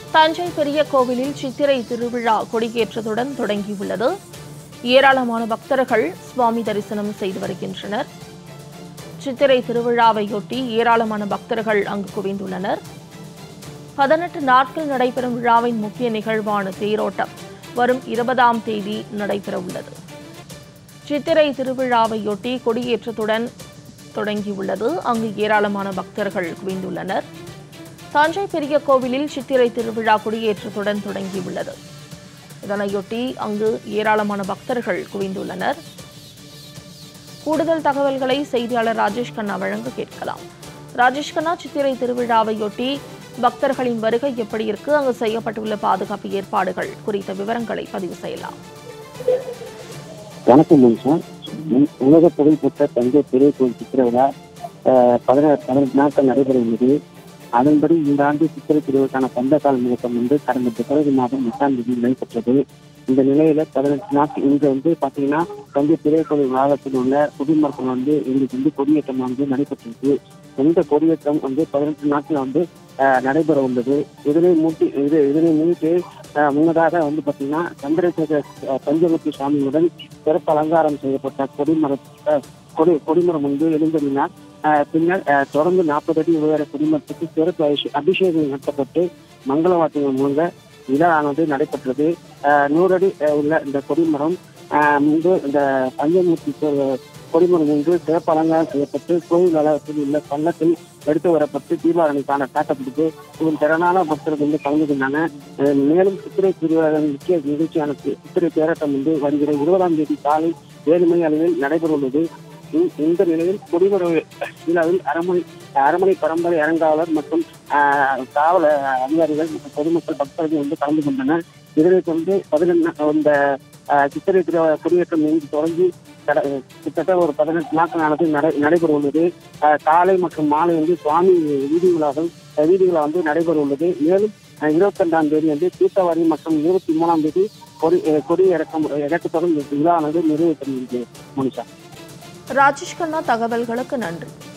தஞ்சை பெரிய கோவிலில் சித்திரை திருவிழா கொடியேற்றத்துடன் தொடங்கியுள்ளது. ஏராளமான பக்தர்கள் சுவாமி தரிசனம் செய்து வருகின்றனர். சித்திரை திருவிழாவையொட்டி ஏராளமான பக்தர்கள் அங்கு குவிந்துள்ளனர். 18 நாட்கள் நடைபெறும் விழாவின் முக்கிய நிகழ்வான தேரோட்டம் வரும் 20ஆம் தேதி நடைபெறவுள்ளது. சித்திரை திருவிழாவையொட்டி கொடியேற்றத்துடன் தொடங்கியுள்ளது. அங்கு ஏராளமான பக்தர்கள் குவிந்துள்ளனர். தஞ்சை பெரிய கோவிலில் சித்திரை திருவிழா கொடியேற்றத்துடன் தொடங்கியுள்ளது. இதனையொட்டி அங்கு ஏராளமான பக்தர்கள் குவிந்துள்ளனர். கூடுதல் தகவல்களை செய்தியாளர் ராஜேஷ் கண்ணா வழங்க கேட்கலாம். ராஜேஷ் கண்ணா, சித்திரை திருவிழாவையொட்டி பக்தர்களின் வருகை எப்படி இருக்கு? அங்கு செய்யப்பட்டுள்ள பாதுகாப்பு ஏற்பாடுகள் குறித்த விவரங்களை பதிவு செய்யலாம். வணக்கம் மனுஷா. உலக புகழ்பெற்ற தஞ்சை பெரிய கோவில் சித்திரை விழா 18 நாட்கள் நடைபெற உள்ளது. அதன்படி இந்த ஆண்டு சித்திரை திருவிழாக்கான பந்தக்கால முழக்கம் கடந்த பிப்ரவரி மாதம் 8ஆம் தேதி நடைபெற்றது. இந்த நிலையில 18 நாட்கள் இங்கு பாத்தீங்கன்னா தஞ்சை பெரிய கோவில் வளாகத்தில் உள்ள குடிமக்கள் இங்கு கொடியேற்றம் நடைபெற்றிருக்கு. இந்த கொடியேற்றம் 18 நாட்கள் நடைபெற உள்ளது. இதனை முன்னிட்டு முன்னதாக பாத்தீங்கன்னா சந்திரசேகர பஞ்சமுத்தி சுவாமியுடன் சிறப்பு அலங்காரம் செய்யப்பட்ட கொடிமரம் எழுந்தறினார். பின்னர் தொடர்ந்து 40 அடி உயர கொடிமரத்துக்கு சிறப்பு அபிஷேகம் நடத்தப்பட்டு மங்கள வாத்தியம் மூல விழாவானது நடைபெற்றது. 100 அடி உள்ள இந்த கொடிமரம் முன்பு இந்த பஞ்சமூர்த்தி கொடிமரம் சிறப்பு அலங்காரம் செய்யப்பட்டு கோவில் வளாகத்தில் உள்ள பள்ளத்தில் எடுத்து வரப்பட்டு தீபாவளிக்கான காட்டப்பட்டது. இதில் திறனான பக்தர்கள் கலந்து கொண்டாங்க. மேலும் சித்திரை திருவிழா முக்கிய நிகழ்ச்சியான சித்திரை தேரோட்டம் வருகிற 20ஆம் தேதி காலை 7 மணி அளவில் நடைபெற உள்ளது. இந்த நிலையில் கொடிமர விழாவில் அரண்மனை பரம்பரை அறங்காவலர் மற்றும் காவல் அதிகாரிகள் மற்றும் பொதுமக்கள் பக்தர்கள் கலந்து கொண்டனர். இதனைத் தொடர்ந்து 18 இந்த சித்திரை கொடியேற்றம் தொடங்கி கிட்டத்தட்ட ஒரு 18 நாட்களானது நடைபெற உள்ளது. காலை மற்றும் மாலை சுவாமி வீதிகளாக நடைபெற உள்ளது. மேலும் 22ஆம் தேதி தீர்த்தவாரி மற்றும் 23ஆம் தேதி கொடி இறக்கத்துடன் விழாவானது நிறைவு பெறுகிறது. மோனிஷா. ராஜேஷ் கண்ணா, தகவல்களுக்கு நன்றி.